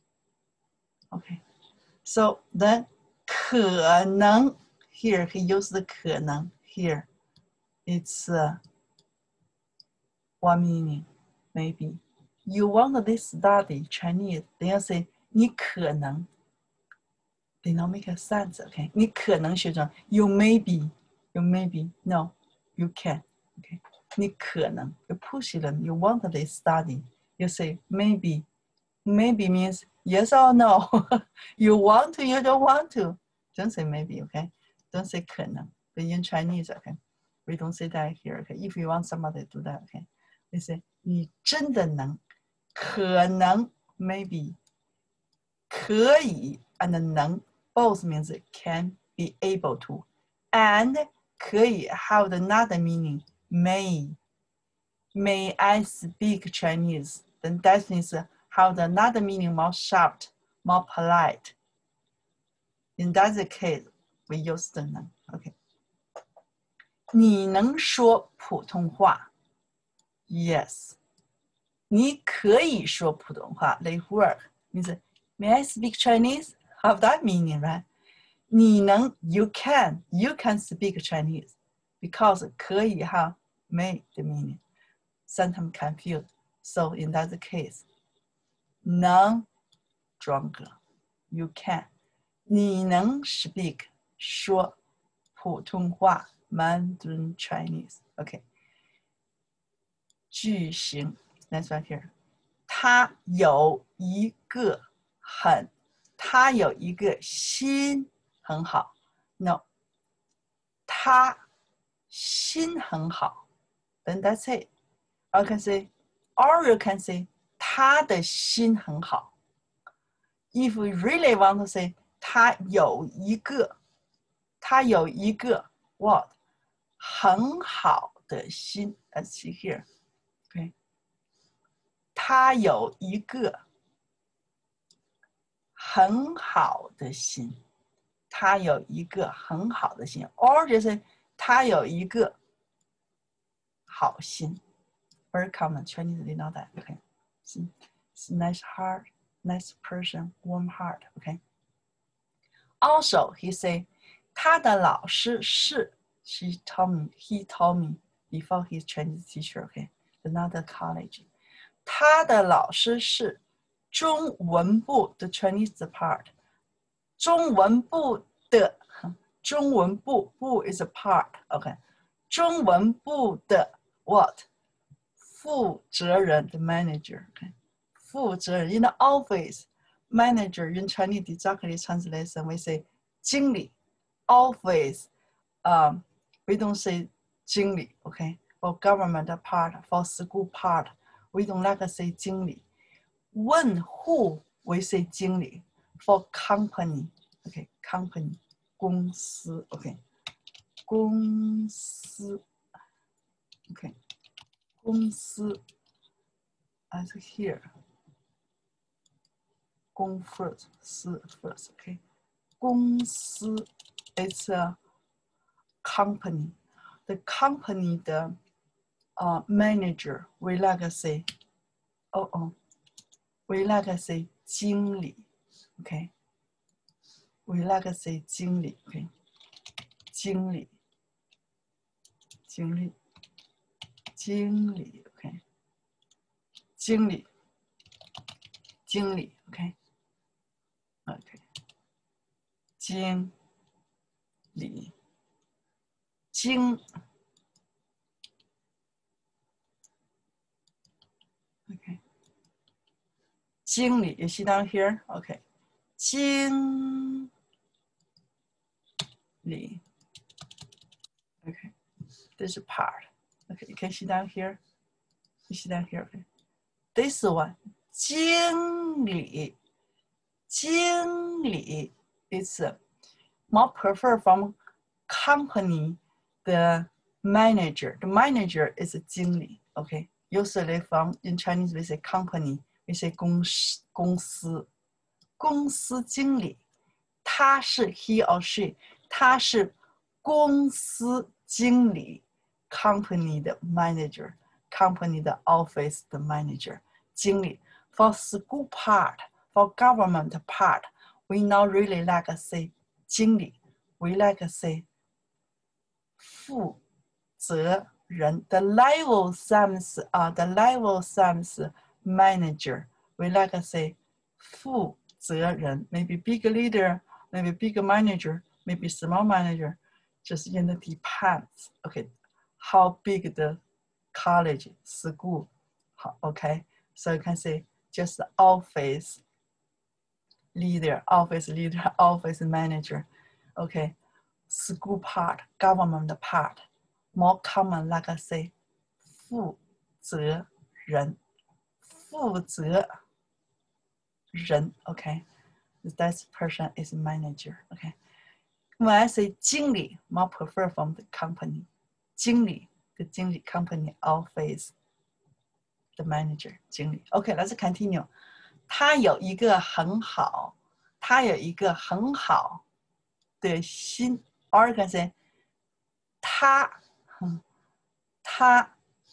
okay so then 可能 here he used the 可能 here it's uh, one meaning maybe you want this study Chinese then you say 你可能 they not make a sense okay 你可能学中 you maybe you maybe no you can okay 你可能 you push them you want this study you say maybe maybe means yes or no you want to you don't want to don't say maybe okay don't say 可能 but in Chinese okay we don't say that here okay if you want somebody to do that okay we say 你真的能可能 maybe 可以 and 能 both means can be able to and 可以 have another meaning may may I speak Chinese then that means have another meaning more sharp more polite in that case we use the 能 okay 你能说普通话 yes 你可以说普通话 they work means may I speak Chinese have that meaning right 你能 you can you can speak Chinese because 可以 have may the meaning sometimes confused so in that case 能 stronger you can 你能 speak 说普通话 Mandarin Chinese okay 句型 next one here 他有一个很他有一个心很好 no 他心很好 then that's it or you can say or you can say 他的心很好 if we really want to say 他有一个他有一个 what 很好的心 let's see here okay 他有一个很好的心他有一个很好的心 or just 他有一个好心 very common Chinese they know that okay it's, it's nice heart nice person warm heart okay also he say 他的老师是 she told me he told me before his Chinese teacher okay another college 他的老师是中文部 the Chinese part 中文部的中文部部 is a part okay 中文部的 what 负责人 the manager okay 负责人 in the office manager in Chinese exactly translation we say 经理 office um we don't say 经理 okay for government part for school part we don't like to say 经理问 who we say 经理 for company, okay, company 公司 okay, 公司 okay, 公司 as here, 公 first, 司 first, okay, 公司 it's a company. The company the uh, manager we like to say, oh oh, we like to say 经理 okay, we like to say 经理 okay, 经理经理经理 okay, 经理经理 okay, okay, 经理经 okay, 经理 you see down here, okay, 经理 okay, this part, okay, you can see down here, you see down here, okay, this one 经理经理 is more preferred from company the manager, the manager is 经理 okay, usually from in Chinese we say company, we say 公司公司公司经理他是 he or she 他是公司经理 company 的 manager, company 的 office 的 manager 经理 for school part, for government part, we not really like to say 经理 we like to say 负责人 the level sums uh, the level sums manager, we like to say 负责人 maybe big leader, maybe big manager, maybe small manager, just in the depends, okay, how big the college, school, okay, so you can say just office leader, office leader, office manager, okay, school part, government part, more common like I say 负责人负责人 okay, that person is manager, okay. When I say 经理 more prefer from the company, 经理 the 经理 company office, the manager 经理 okay, let's continue. 他有一个很好他有一个很好的心 or can say 他他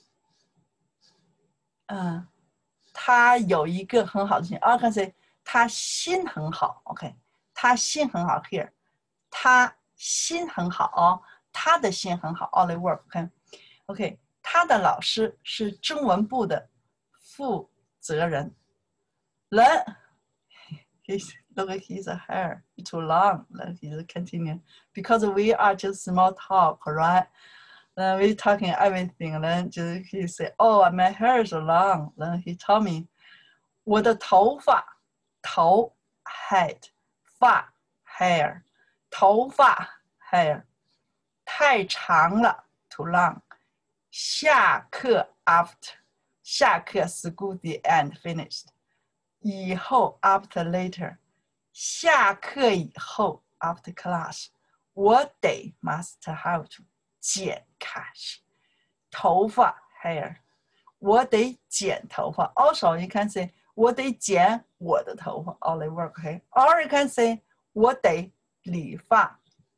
嗯他有一个很好的心 or can say 他心很好 OK, 他心很好 here, 他心很好哦，他的心很好 all the work, OK, OK, 他的老师是中文部的负责人人 he's, look at his hair too long, he's continue because we are just small talk, right? Then we talking everything, then just he say, oh, my hair is long, then he told me 我的头发头 head 发 hair 头发 hair 太长了 too long 下课 after 下课 school the end finished 以后 after later 下课以后 after class 我得 must have to 剪 cash 头发 hair 我得剪头发 also you can say 我得剪我的头发 all the work, okay? Or you can say 我得理发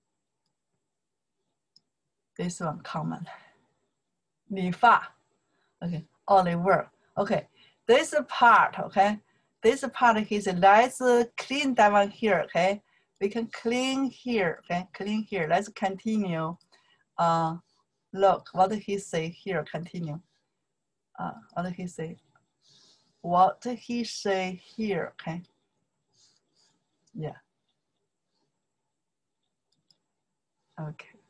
this one common 理发 okay, all the work, okay, this part, okay, this part he said let's clean that one here, okay, we can clean here, okay, clean here, let's continue. Uh, look what did he say here, continue. Uh, what did he say? What did he say here? Okay. Yeah. Okay.